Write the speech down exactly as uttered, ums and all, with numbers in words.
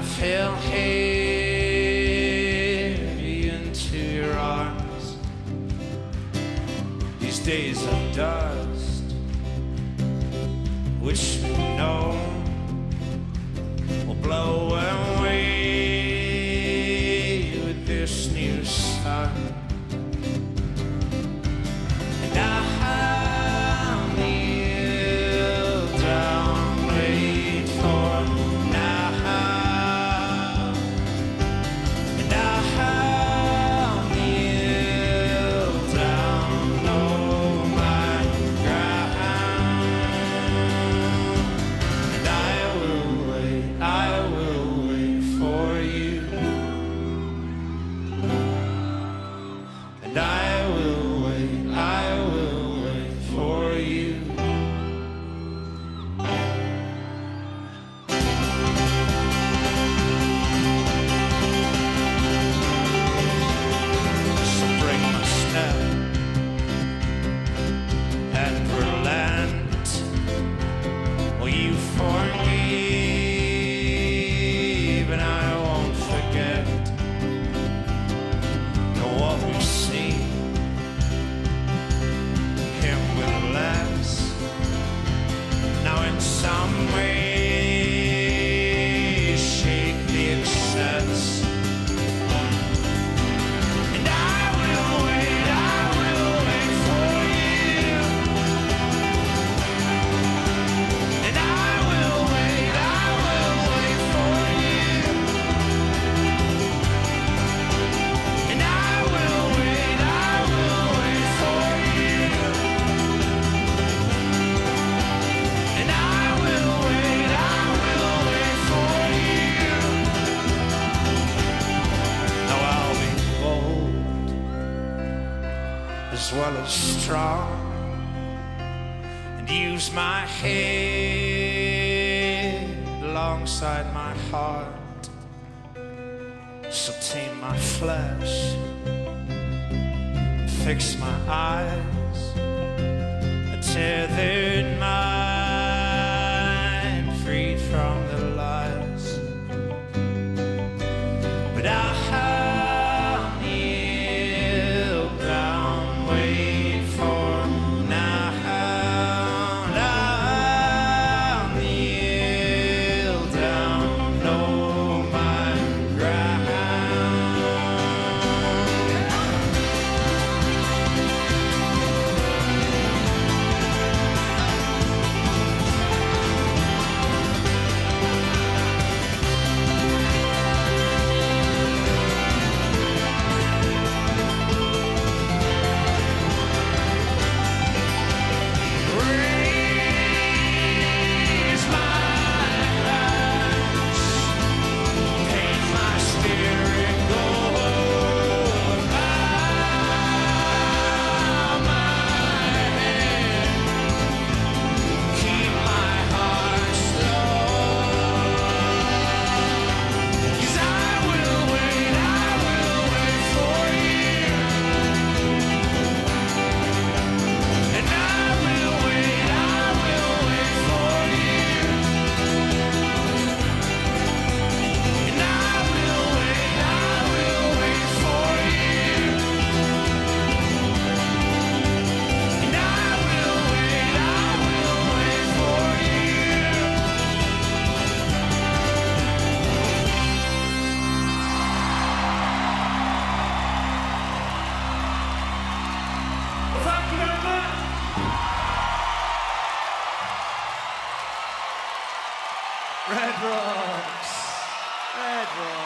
fell heavy into your arms. These days of dust, which we know will blow away with this new sun. And I'll kneel down, wait for now. And I'll kneel down, know my ground. And I will wait, I will wait for you. And I will wait, I will wait for you. So break my step and relent. Will you forgive and I won't forget? Know what we've seen, him with less. Now in some way shake the excess. And I will wait, I will wait for you. And I will wait, I will wait for you. And I will wait, I will wait for you. And I will wait, I will wait for you. Now I'll be bold as well as strong, and use my head alongside my heart. So tame my flesh, fix my eyes, a tethered mind, freed from the lies. But I'll kneel down, wait for now. And I'll kneel down, know my ground. Raise my hands, paint my spirit gold, bow my head, keep my heart slow. 'Cause I will wait, I will wait for you. And I will wait, I will wait for you. And I will wait, I will wait for you. And I will wait, I will wait for you. Thank you very much. Red Rocks. Red Rocks.